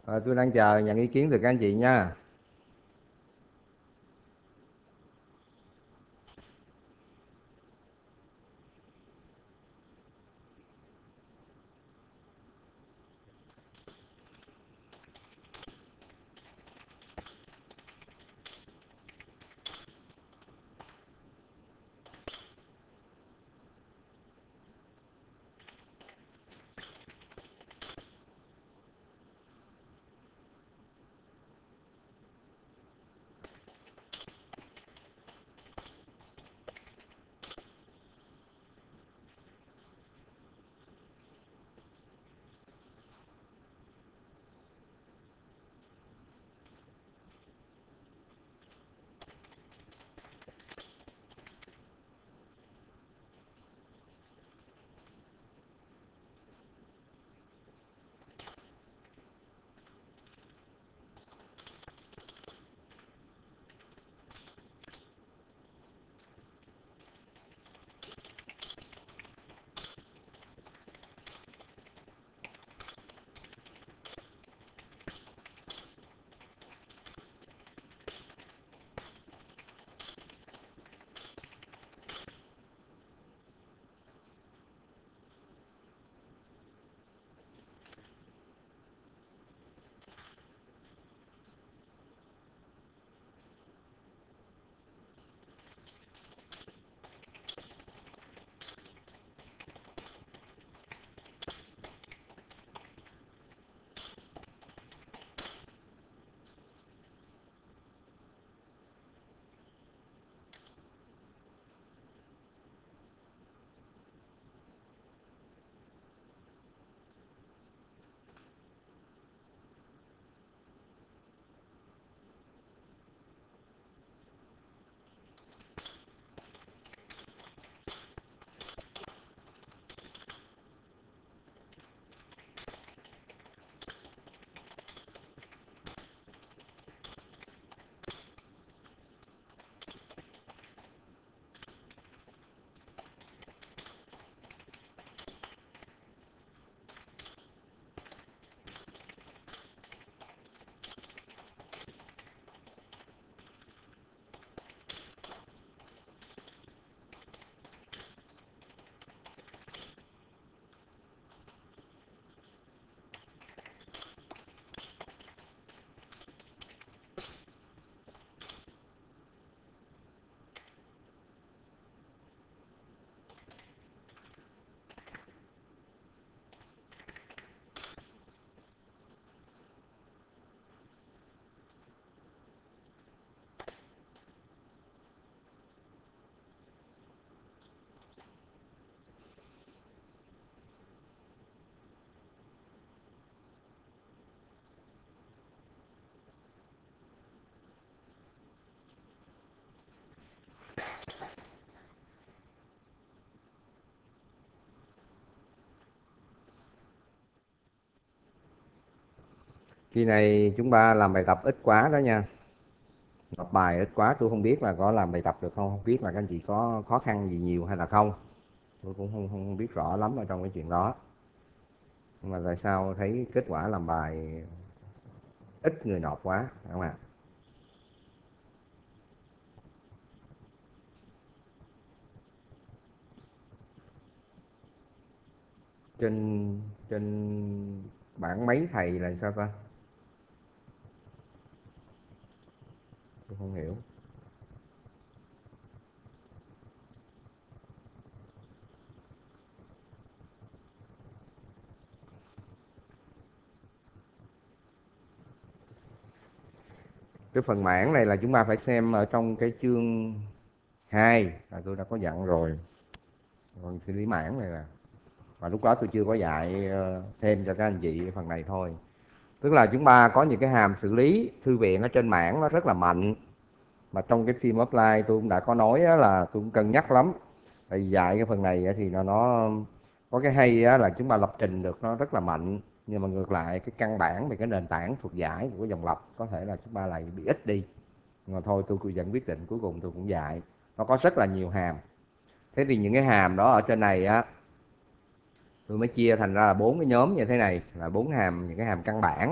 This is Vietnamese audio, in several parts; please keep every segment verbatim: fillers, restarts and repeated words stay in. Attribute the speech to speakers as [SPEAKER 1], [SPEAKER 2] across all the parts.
[SPEAKER 1] Ờ, tôi đang chờ nhận ý kiến từ các anh chị nha. Kỳ này chúng ta làm bài tập ít quá đó nha. Đọc bài ít quá, tôi không biết là có làm bài tập được không, không biết là các anh chị có khó khăn gì nhiều hay là không. Tôi cũng không không biết rõ lắm ở trong cái chuyện đó. Nhưng mà tại sao thấy kết quả làm bài ít người nộp quá, phải không ạ? Trên trên bảng mấy thầy là sao ta? Tôi không hiểu. Cái phần mảng này là chúng ta phải xem ở trong cái chương hai là tôi đã có dặn rồi. Còn xử lý mảng này là, và lúc đó tôi chưa có dạy ờ, thêm cho các anh chị phần này thôi. Tức là chúng ta có những cái hàm xử lý thư viện ở trên mảng nó rất là mạnh, mà trong cái phim offline tôi cũng đã có nói là tôi cũng cân nhắc lắm. Tại vì dạy cái phần này thì nó nó có cái hay là chúng ta lập trình được nó rất là mạnh, nhưng mà ngược lại cái căn bản về cái nền tảng thuộc giải của cái dòng lập có thể là chúng ta lại bị ít đi. Nhưng mà thôi tôi vẫn quyết định cuối cùng tôi cũng dạy. Nó có rất là nhiều hàm. Thế thì những cái hàm đó ở trên này á, tôi mới chia thành ra là bốn cái nhóm như thế này, là bốn hàm, những cái hàm căn bản.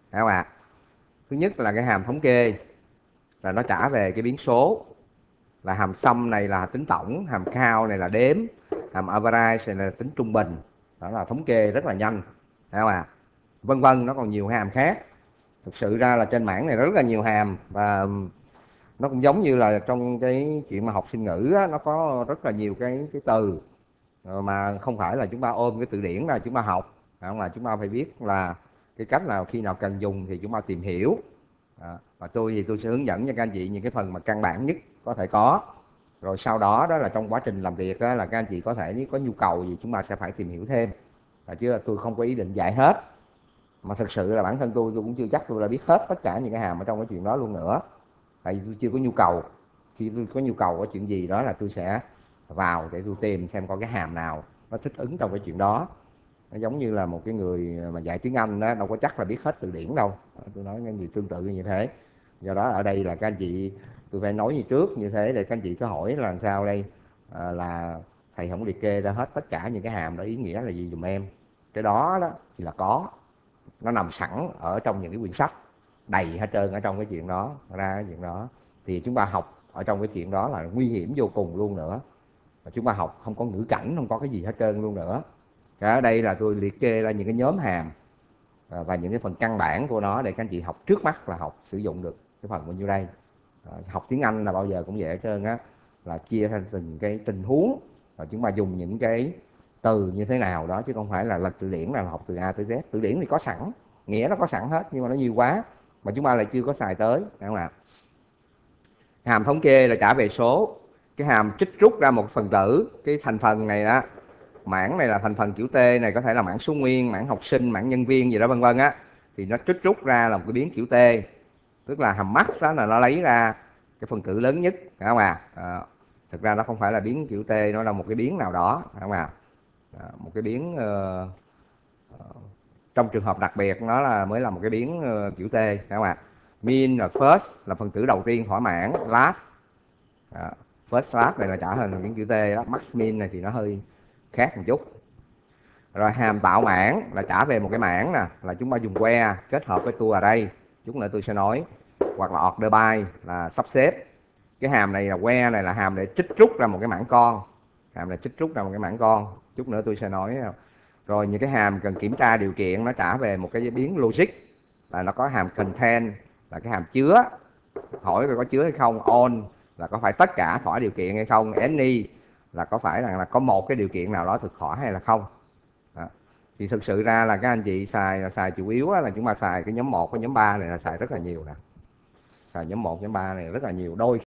[SPEAKER 1] Thấy không ạ? Thứ nhất là cái hàm thống kê, là nó trả về cái biến số, là hàm sum này là tính tổng, hàm count này là đếm, hàm average này là tính trung bình. Đó là thống kê rất là nhanh, thấy không ạ? Vân vân, nó còn nhiều hàm khác. Thực sự ra là trên mảng này rất là nhiều hàm, và nó cũng giống như là trong cái chuyện mà học sinh ngữ á, nó có rất là nhiều cái cái từ mà không phải là chúng ta ôm cái từ điển ra chúng ta học, không, là chúng ta phải biết là cái cách nào khi nào cần dùng thì chúng ta tìm hiểu. À, và tôi thì tôi sẽ hướng dẫn cho các anh chị những cái phần mà căn bản nhất có thể có, rồi sau đó đó là trong quá trình làm việc đó, là các anh chị có thể nếu có nhu cầu gì chúng ta sẽ phải tìm hiểu thêm. À, chứ tôi không có ý định dạy hết, mà thực sự là bản thân tôi tôi cũng chưa chắc tôi đã biết hết tất cả những cái hàm ở trong cái chuyện đó luôn nữa, tại vì tôi chưa có nhu cầu. Khi tôi có nhu cầu ở chuyện gì đó là tôi sẽ vào để tôi tìm xem coi cái hàm nào nó thích ứng trong cái chuyện đó. Nó giống như là một cái người mà dạy tiếng Anh đó, đâu có chắc là biết hết từ điển đâu. Tôi nói cái gì tương tự như thế. Do đó ở đây là các anh chị, tôi phải nói như trước như thế để các anh chị có hỏi là làm sao đây, à, là thầy không liệt kê ra hết tất cả những cái hàm đó ý nghĩa là gì dùm em. Cái đó đó thì là có, nó nằm sẵn ở trong những cái quyển sách đầy hết trơn ở trong cái chuyện đó, ra cái chuyện đó thì chúng ta học ở trong cái chuyện đó là nguy hiểm vô cùng luôn nữa. Và chúng ta học không có ngữ cảnh, không có cái gì hết trơn luôn nữa. Cái ở đây là tôi liệt kê ra những cái nhóm hàm và những cái phần căn bản của nó để các anh chị học trước mắt là học sử dụng được cái phần bao nhiêu đây. À, học tiếng Anh là bao giờ cũng vậy hết trơn á, là chia thành từng cái tình huống và chúng ta dùng những cái từ như thế nào đó, chứ không phải là lật từ điển là học từ A tới Z. Từ điển thì có sẵn, nghĩa nó có sẵn hết, nhưng mà nó nhiều quá mà chúng ta lại chưa có xài tới, phải không ạ? Hàm thống kê là trả về số, cái hàm trích rút ra một phần tử, cái thành phần này đó, mảng này là thành phần kiểu T này, có thể là mảng số nguyên, mảng học sinh, mảng nhân viên gì đó vân vân á, thì nó trích rút ra là một cái biến kiểu T, tức là hàm max đó là nó lấy ra cái phần tử lớn nhất, phải không ạ? À, thực ra nó không phải là biến kiểu T, nó là một cái biến nào đó, phải không ạ? À, một cái biến uh, uh, trong trường hợp đặc biệt nó là mới là một cái biến uh, kiểu T, phải không ạ? Min là first là phần tử đầu tiên thỏa mãn, last à, first last này là trả thành biến kiểu T đó, max min này thì nó hơi khác một chút. Rồi hàm tạo mảng là trả về một cái mảng nè, là chúng ta dùng where kết hợp với tour array, chút nữa tôi sẽ nói, hoặc là order by là sắp xếp. Cái hàm này là where này là hàm để trích rút ra một cái mảng con, hàm này trích rút ra một cái mảng con, chút nữa tôi sẽ nói. Rồi những cái hàm cần kiểm tra điều kiện nó trả về một cái biến logic, là nó có hàm contain là cái hàm chứa, hỏi coi có chứa hay không, on là có phải tất cả thỏa điều kiện hay không, any là có phải rằng là có một cái điều kiện nào đó thực thỏa hay là không. Đó. Thì thực sự ra là các anh chị xài là xài chủ yếu là chúng ta xài cái nhóm một, cái nhóm ba này là xài rất là nhiều nè, xài nhóm một, nhóm ba này rất là nhiều. Đôi